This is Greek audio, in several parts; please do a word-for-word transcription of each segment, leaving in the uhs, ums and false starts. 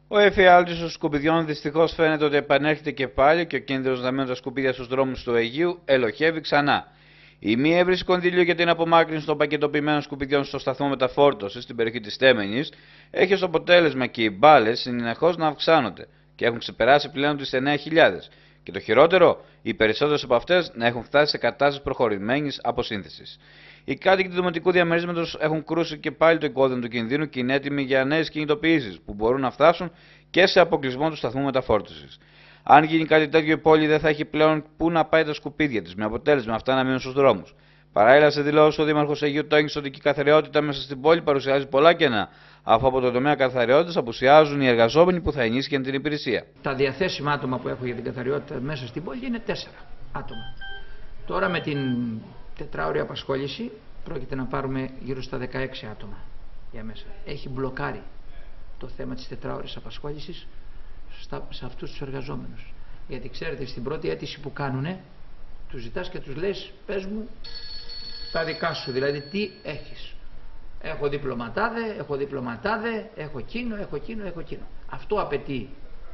Ο εφιάλτης των σκουπιδιών δυστυχώς φαίνεται ότι επανέρχεται και πάλι και ο κίνδυνος να μένουν τα σκουπίδια στους δρόμους του Αιγείου ελοχεύει ξανά. Η μη έβριση κονδυλίου για την απομάκρυνση των πακετοποιημένων σκουπιδιών στο σταθμό μεταφόρτωσης στην περιοχή της Τέμενης έχει ως αποτέλεσμα και οι μπάλες συνεχώς να αυξάνονται και έχουν ξεπεράσει πλέον τις εννέα χιλιάδες. Και το χειρότερο, οι περισσότερες από αυτές να έχουν φτάσει σε κατάσταση προχωρημένης αποσύνθεσης. Οι κάτοικοι του Δημοτικού Διαμερίσματος έχουν κρούσει και πάλι το οικόδυνο του κινδύνου και είναι έτοιμοι για νέες κινητοποιήσεις που μπορούν να φτάσουν και σε αποκλεισμό του σταθμού μεταφόρτωσης. Αν γίνει κάτι τέτοιο, η πόλη δεν θα έχει πλέον πού να πάει τα σκουπίδια της, με αποτέλεσμα αυτά να μείνουν στους δρόμους. Παράλληλα, σε δηλώσεις, ο Δήμαρχος Αιγείου τόνισε ότι η καθαριότητα μέσα στην πόλη παρουσιάζει πολλά κενά, αφού από το τομέα καθαριότητας απουσιάζουν οι εργαζόμενοι που θα ενίσχυαν την υπηρεσία. Τα διαθέσιμα άτομα που έχω για την καθαριότητα μέσα στην πόλη είναι τέσσερα άτομα. Τώρα με την τετράωρη απασχόληση πρόκειται να πάρουμε γύρω στα δεκαέξι άτομα για μέσα. Έχει μπλοκάρει το θέμα της τετράωρης απασχόλησης στα, σε αυτούς τους εργαζόμενους. Γιατί ξέρετε, στην πρώτη αίτηση που κάνουνε, τους ζητάς και τους λες, πες μου τα δικά σου, δηλαδή τι έχεις. Έχω διπλωματάδε, έχω διπλωματάδε, έχω κίνο, έχω κίνο, έχω κίνο. Αυτό απαιτεί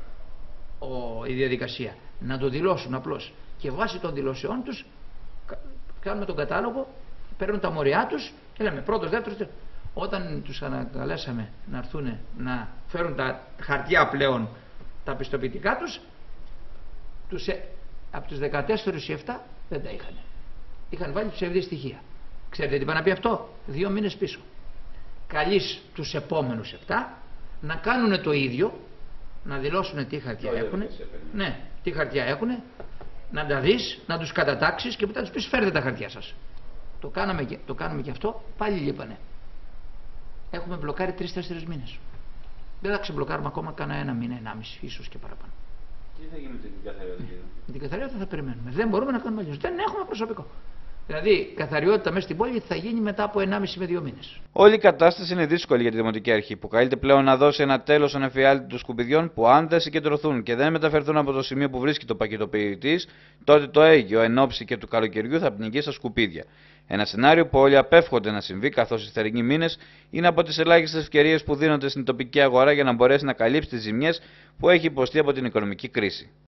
ο, η διαδικασία. Να το δηλώσουν απλώς. Και βάσει των δηλώσεών τους, κάνουμε τον κατάλογο, παίρνουν τα μοριά τους και λέμε πρώτος, δεύτερος, δεύτερος. Όταν τους ανακαλέσαμε να έρθουν να φέρουν τα χαρτιά πλέον, τα πιστοποιητικά τους, τους από τους δεκατέσσερις οι επτά δεν τα είχαν. Είχαν βάλει ψευδή στοιχεία. Ξέρετε τι πάει να πει αυτό? Δύο μήνες πίσω. Καλείς τους επόμενους επτά να κάνουν το ίδιο, να δηλώσουν τι χαρτιά έχουν, ναι, τι χαρτιά έχουν, να τα δεις, να τους κατατάξεις και μετά τους πεις φέρτε τα χαρτιά σας. Το κάναμε και, το κάνουμε και αυτό, πάλι λείπανε. Έχουμε μπλοκάρει τρεις-τέσσερις μήνες. Δεν θα ξεμπλοκάρουμε ακόμα κανένα ένα μήνα, ενάμιση, ίσως και παραπάνω. Τι θα γίνει με την καθαριότητα? Την καθαριότητα θα περιμένουμε. Δεν μπορούμε να κάνουμε αλλιώς. Δεν έχουμε προσωπικό. Δηλαδή, η καθαριότητα μέσα στην πόλη θα γίνει μετά από ενάμιση με δύο μήνες. Όλη η κατάσταση είναι δύσκολη για τη Δημοτική Αρχή, που καλείται πλέον να δώσει ένα τέλος στον εφιάλτη των σκουπιδιών που, αν δεν συγκεντρωθούν και δεν μεταφερθούν από το σημείο που βρίσκει το πακετοποιητής, τότε το Αίγυο εν ώψη και του καλοκαιριού θα πνιγεί στα σκουπίδια. Ένα σενάριο που όλοι απέφχονται να συμβεί, καθώς οι θερινοί μήνες είναι από τις ελάχιστες ευκαιρίες που δίνονται στην τοπική αγορά για να μπορέσει να καλύψει τις ζημιές που έχει υποστεί από την οικονομική κρίση.